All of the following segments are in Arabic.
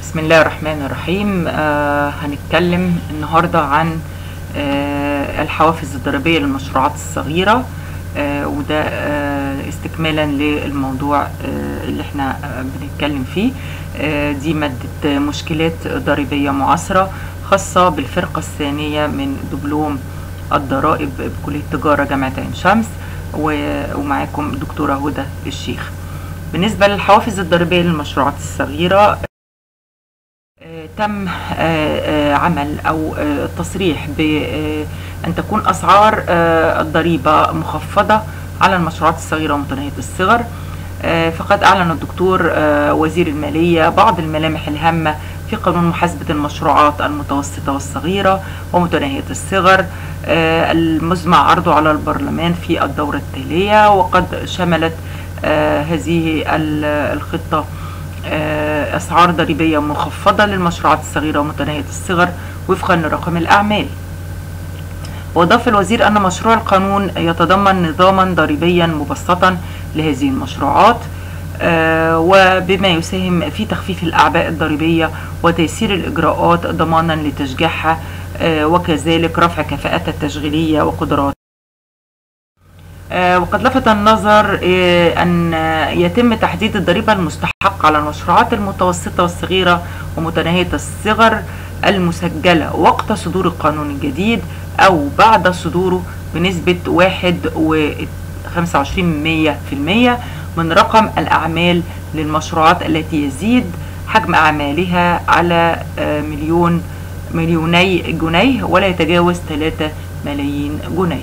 بسم الله الرحمن الرحيم. هنتكلم النهاردة عن الحوافز الضريبية للمشروعات الصغيرة، وده استكمالا للموضوع اللي احنا بنتكلم فيه. دي مادة مشكلات ضريبية معاصرة خاصة بالفرقة الثانية من دبلوم الضرائب بكلية تجارة جامعة عين شمس، ومعاكم دكتورة هدى الشيخ. بالنسبة للحوافز الضريبية للمشروعات الصغيرة، تم عمل أو التصريح بأن تكون أسعار الضريبة مخفضة على المشروعات الصغيرة ومتناهية الصغر. فقد أعلن الدكتور وزير المالية بعض الملامح الهامة في قانون محاسبة المشروعات المتوسطة والصغيرة ومتناهية الصغر، المزمع عرضه على البرلمان في الدورة التالية. وقد شملت هذه الخطة أسعار ضريبية مخفضة للمشروعات الصغيرة ومتناهية الصغر وفقا لرقم الأعمال. وأضاف الوزير أن مشروع القانون يتضمن نظاما ضريبيا مبسطا لهذه المشروعات، وبما يساهم في تخفيف الأعباء الضريبية وتيسير الإجراءات ضمانا لتشجيعها، وكذلك رفع كفاءتها التشغيلية وقدرات. وقد لفت النظر أن يتم تحديد الضريبة المستحقة على المشروعات المتوسطة والصغيرة ومتناهية الصغر المسجلة وقت صدور القانون الجديد أو بعد صدوره بنسبة 1.25% من رقم الأعمال للمشروعات التي يزيد حجم أعمالها على مليوني جنيه ولا يتجاوز 3 ملايين جنيه،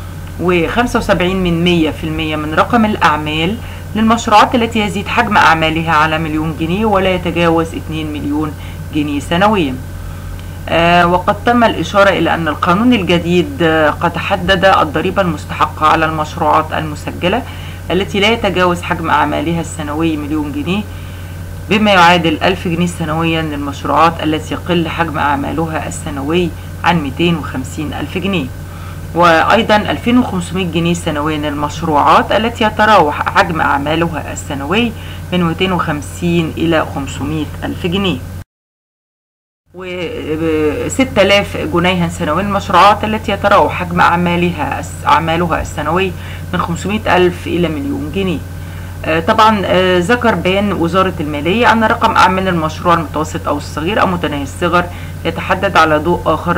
و75% من رقم الأعمال للمشروعات التي يزيد حجم أعمالها على مليون جنيه ولا يتجاوز 2 مليون جنيه سنويا. وقد تم الإشارة إلى أن القانون الجديد قد حدد الضريبة المستحقة على المشروعات المسجلة التي لا يتجاوز حجم أعمالها السنوي مليون جنيه بما يعادل 1000 جنيه سنويا للمشروعات التي يقل حجم أعمالها السنوي عن 250 ألف جنيه، وأيضا 2500 جنيه سنويا للمشروعات التي يتراوح حجم أعمالها السنوي من 250 إلى 500 ألف جنيه، و 6000 جنيها سنويا للمشروعات التي يتراوح حجم أعمالها السنوي من 500 ألف إلى مليون جنيه. طبعا ذكر بيان وزارة المالية أن رقم أعمال المشروع المتوسط أو الصغير أو متناهي الصغر يتحدد على ضوء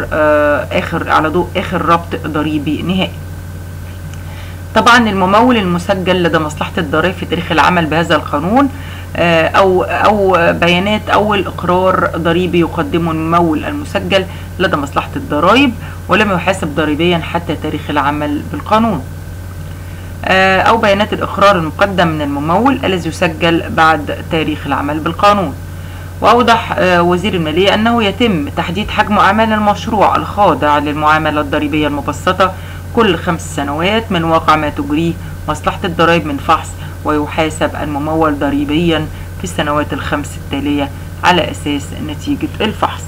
آخر ربط ضريبي نهائي. طبعا الممول المسجل لدى مصلحة الضرائب في تاريخ العمل بهذا القانون أو بيانات أول إقرار ضريبي يقدمه الممول المسجل لدى مصلحة الضرائب ولم يحاسب ضريبيا حتى تاريخ العمل بالقانون، أو بيانات الإقرار المقدم من الممول الذي يسجل بعد تاريخ العمل بالقانون. وأوضح وزير المالية أنه يتم تحديد حجم أعمال المشروع الخاضع للمعاملة الضريبية المبسطة كل 5 سنوات من واقع ما تجريه مصلحة الضرائب من فحص، ويحاسب الممول ضريبيا في السنوات ال5 التالية على أساس نتيجة الفحص.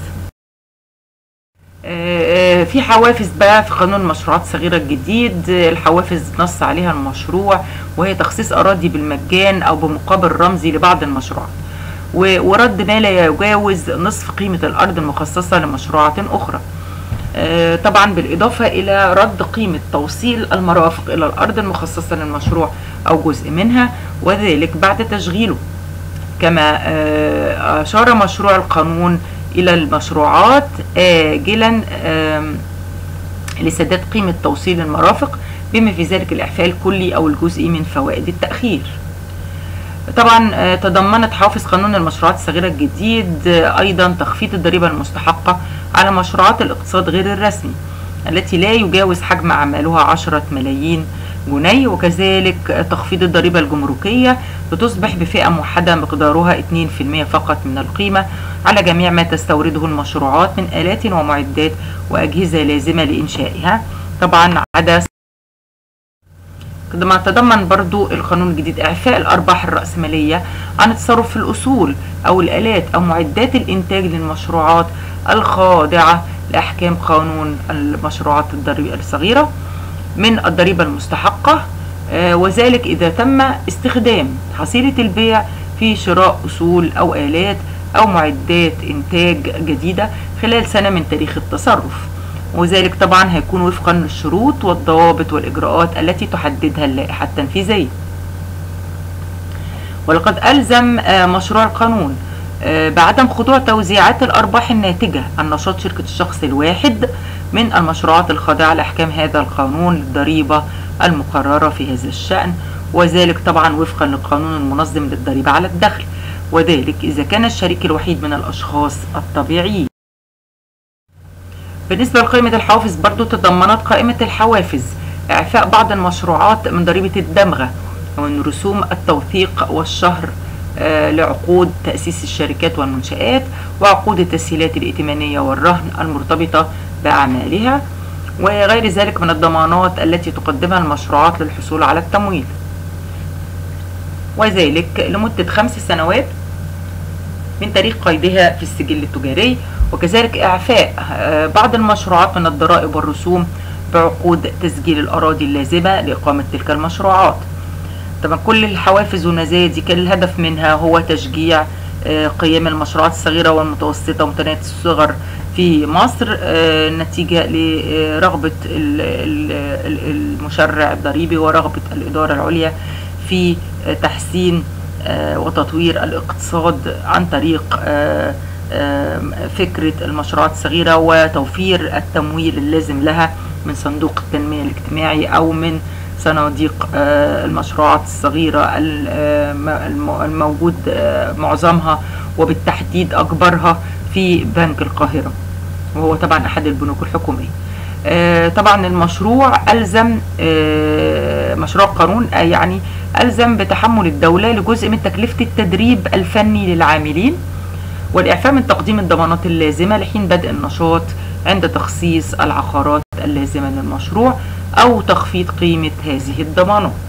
في حوافز بقى في قانون المشروعات الصغيرة الجديد، الحوافز نص عليها المشروع وهي تخصيص أراضي بالمجان أو بمقابل رمزي لبعض المشروعات، ورد ما لا يجاوز نصف قيمة الأرض المخصصة لمشروعات أخرى، طبعا بالإضافة إلى رد قيمة توصيل المرافق إلى الأرض المخصصة للمشروع أو جزء منها، وذلك بعد تشغيله. كما أشار مشروع القانون إلى المشروعات آجلا لسداد قيمة توصيل المرافق بما في ذلك الإعفاء الكلي أو الجزئي من فوائد التأخير. طبعا تضمنت حوافز قانون المشروعات الصغيرة الجديد أيضا تخفيض الضريبة المستحقة على مشروعات الاقتصاد غير الرسمي التي لا يجاوز حجم أعمالها 10 ملايين جنيه، وكذلك تخفيض الضريبة الجمركية لتصبح بفئة موحدة مقدارها 2% فقط من القيمة على جميع ما تستورده المشروعات من آلات ومعدات وأجهزة لازمة لإنشائها. طبعا عدا كما تضمن برضو القانون الجديد إعفاء الأرباح الرأسمالية عن التصرف في الأصول أو الآلات أو معدات الإنتاج للمشروعات الخاضعة لأحكام قانون المشروعات الضريبية الصغيرة من الضريبة المستحقة، وذلك إذا تم استخدام حصيلة البيع في شراء أصول أو آلات أو معدات إنتاج جديدة خلال سنة من تاريخ التصرف، وذلك طبعا هيكون وفقا للشروط والضوابط والإجراءات التي تحددها اللائحة التنفيذية. ولقد ألزم مشروع القانون بعدم خضوع توزيعات الأرباح الناتجة عن نشاط شركة الشخص الواحد من المشروعات الخاضعة لأحكام هذا القانون للضريبة المقررة في هذا الشأن، وذلك طبعا وفقا للقانون المنظم للضريبة على الدخل، وذلك إذا كان الشريك الوحيد من الأشخاص الطبيعيين. بالنسبة لقائمة الحوافز برضو تضمنت قائمة الحوافز إعفاء بعض المشروعات من ضريبة الدمغة ومن رسوم التوثيق والشهر لعقود تأسيس الشركات والمنشآت وعقود التسهيلات الائتمانية والرهن المرتبطة بأعمالها وغير ذلك من الضمانات التي تقدمها المشروعات للحصول على التمويل، وذلك لمدة 5 سنوات من تاريخ قيدها في السجل التجاري، وكذلك إعفاء بعض المشروعات من الضرائب والرسوم بعقود تسجيل الأراضي اللازمة لإقامة تلك المشروعات. طبعا كل الحوافز والمزايا دي كان الهدف منها هو تشجيع قيام المشروعات الصغيرة والمتوسطة ومتناهية الصغر في مصر نتيجة لرغبة المشرع الضريبي ورغبة الإدارة العليا في تحسين وتطوير الاقتصاد عن طريق فكرة المشروعات الصغيرة وتوفير التمويل اللازم لها من صندوق التنمية الاجتماعي أو من صناديق المشروعات الصغيرة الموجود معظمها وبالتحديد أكبرها في بنك القاهرة، وهو طبعا أحد البنوك الحكومية. طبعا المشروع ألزم مشروع القانون يعني ألزم بتحمل الدولة لجزء من تكلفة التدريب الفني للعاملين والإعفاء من تقديم الضمانات اللازمة لحين بدء النشاط عند تخصيص العقارات اللازمة للمشروع أو تخفيض قيمة هذه الضمانات.